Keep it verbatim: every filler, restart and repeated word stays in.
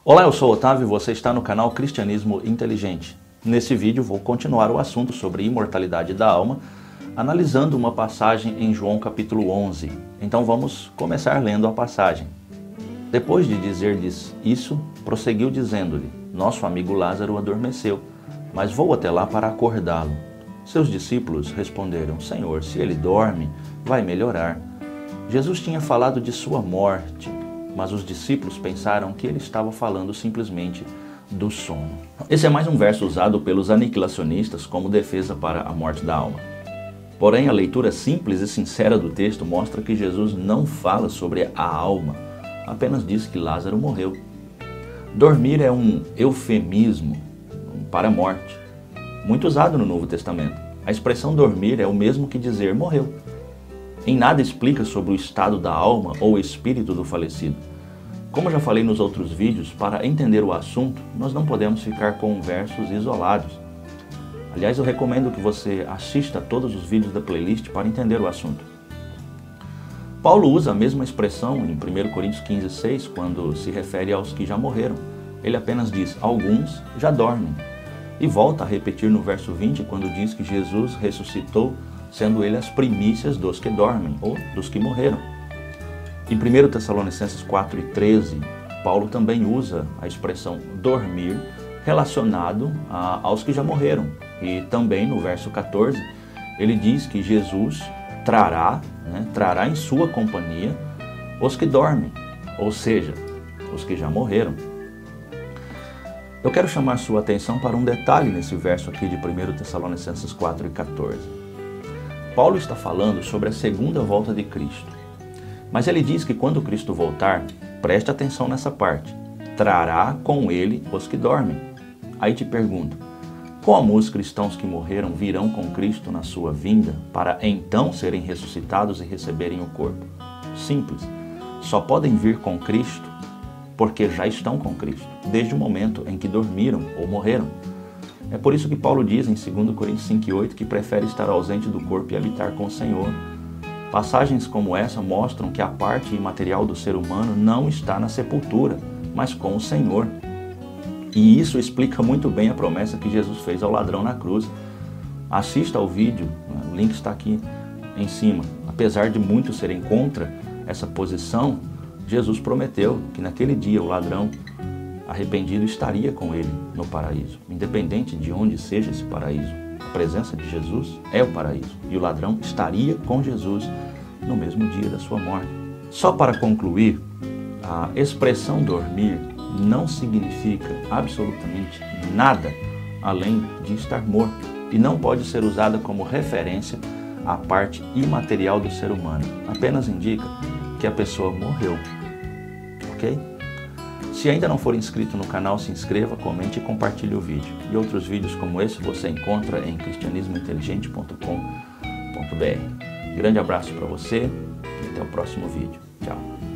Olá, eu sou o Otávio e você está no canal Cristianismo Inteligente. Nesse vídeo vou continuar o assunto sobre imortalidade da alma, analisando uma passagem em João capítulo onze. Então vamos começar lendo a passagem. Depois de dizer-lhes isso, prosseguiu dizendo-lhe: Nosso amigo Lázaro adormeceu, mas vou até lá para acordá-lo. Seus discípulos responderam: Senhor, se ele dorme, vai melhorar. Jesus tinha falado de sua morte, mas os discípulos pensaram que ele estava falando simplesmente do sono. Esse é mais um verso usado pelos aniquilacionistas como defesa para a morte da alma. Porém, a leitura simples e sincera do texto mostra que Jesus não fala sobre a alma, apenas diz que Lázaro morreu. Dormir é um eufemismo para a morte, muito usado no Novo Testamento. A expressão dormir é o mesmo que dizer morreu. Em nada explica sobre o estado da alma ou espírito do falecido. Como já falei nos outros vídeos, para entender o assunto, nós não podemos ficar com versos isolados. Aliás, eu recomendo que você assista a todos os vídeos da playlist para entender o assunto. Paulo usa a mesma expressão em primeiro Coríntios quinze, seis, quando se refere aos que já morreram. Ele apenas diz: alguns já dormem. E volta a repetir no verso vinte, quando diz que Jesus ressuscitou, sendo ele as primícias dos que dormem, ou dos que morreram. Em primeiro Tessalonicenses quatro, treze, Paulo também usa a expressão dormir relacionado a, aos que já morreram. E também no verso quatorze, ele diz que Jesus trará, né, trará em sua companhia os que dormem, ou seja, os que já morreram. Eu quero chamar sua atenção para um detalhe nesse verso aqui de primeiro Tessalonicenses quatro, quatorze. Paulo está falando sobre a segunda volta de Cristo. Mas ele diz que quando Cristo voltar, preste atenção nessa parte, trará com ele os que dormem. Aí te pergunto, como os cristãos que morreram virão com Cristo na sua vinda para então serem ressuscitados e receberem o corpo? Simples, só podem vir com Cristo porque já estão com Cristo, desde o momento em que dormiram ou morreram. É por isso que Paulo diz em dois Coríntios cinco, oito que prefere estar ausente do corpo e habitar com o Senhor. Passagens como essa mostram que a parte imaterial do ser humano não está na sepultura, mas com o Senhor. E isso explica muito bem a promessa que Jesus fez ao ladrão na cruz. Assista ao vídeo, o link está aqui em cima. Apesar de muitos serem contra essa posição, Jesus prometeu que naquele dia o ladrão arrependido estaria com ele no paraíso, independente de onde seja esse paraíso. A presença de Jesus é o paraíso e o ladrão estaria com Jesus no mesmo dia da sua morte. Só para concluir, a expressão dormir não significa absolutamente nada além de estar morto e não pode ser usada como referência à parte imaterial do ser humano. Apenas indica que a pessoa morreu. Ok? Se ainda não for inscrito no canal, se inscreva, comente e compartilhe o vídeo. E outros vídeos como esse você encontra em cristianismo inteligente ponto com ponto br. Grande abraço para você e até o próximo vídeo. Tchau!